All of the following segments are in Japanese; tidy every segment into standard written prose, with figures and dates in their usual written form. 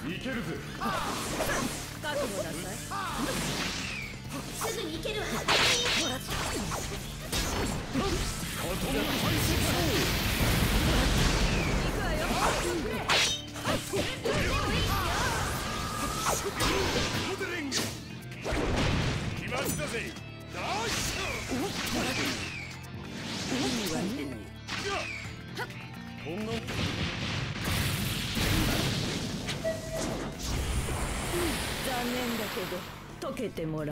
いけるぜ。 覚悟なさい。 すぐに行けるわ。 ほら。 カトン排斥行くわよ。 モデリング。来ましたぜ。ナイス。 いいわね。 こんな。 残念だけど溶けてもらう。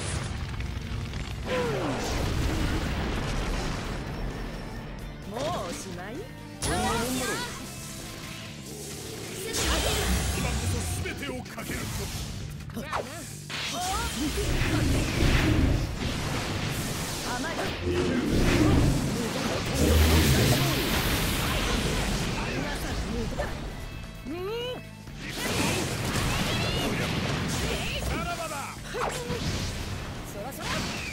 もうおしまい？ 今こそ全てをかけると。 甘い。 さらばだ。 そらそら。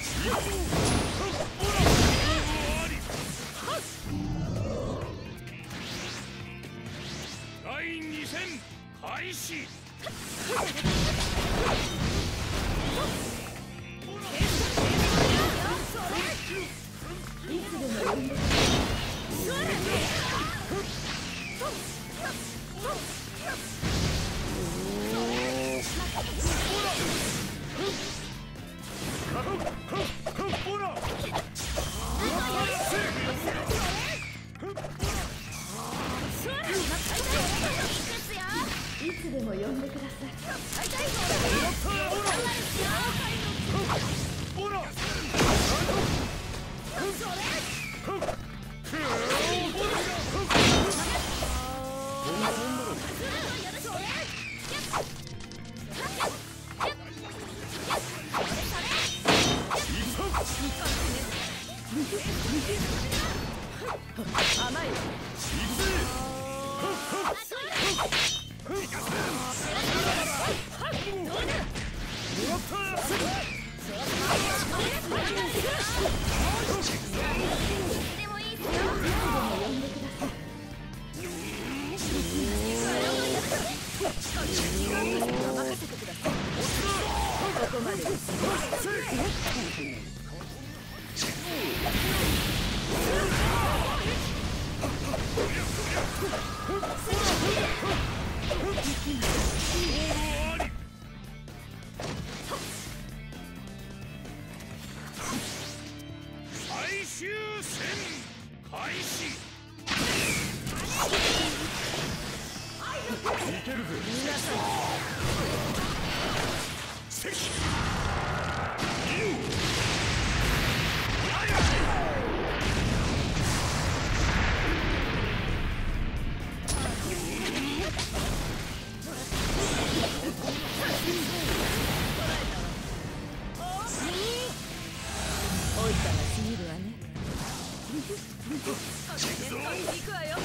第2戦開始。 いつでも呼んで。いつでも呼んでください。 甘い。 最終戦開始。いけるぜ。 皆さん。おいたらすぎるわね。行くわよ。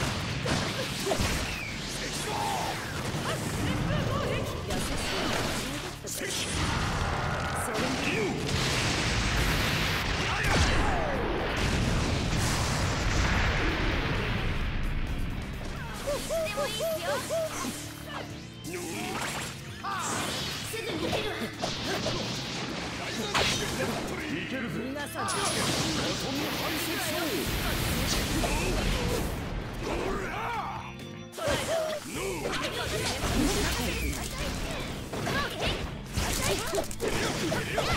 優しい。それに。 でもいいっすよ。すぐに行けるわ。 いけるぜ。 皆さん。 い